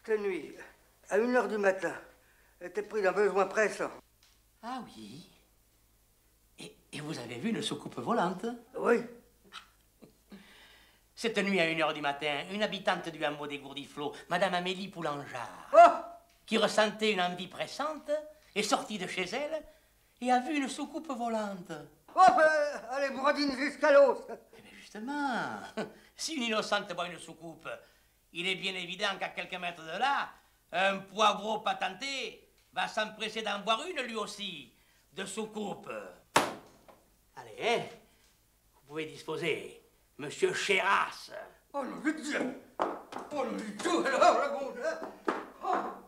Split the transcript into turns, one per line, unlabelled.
Cette nuit, à 1h du matin, était pris d'un besoin pressant.
Ah oui. Et vous avez vu une soucoupe volante?
Oui.
Cette nuit, à 1h du matin, une habitante du hameau des Gourdiflots, Madame Amélie Poulangeard, qui ressentait une envie pressante, est sortie de chez elle et a vu une soucoupe volante.
Oh, allez, bourradine escalos.
Eh bien, justement, si une innocente voit une soucoupe, il est bien évident qu'à quelques mètres de là, un poivreau patenté va s'empresser d'en boire une lui aussi, de soucoupe. Allez, hein, vous pouvez disposer, Monsieur Chéras.
Oh, non, je dis. Oh, non, du tout, alors, la gonzesse. Oh.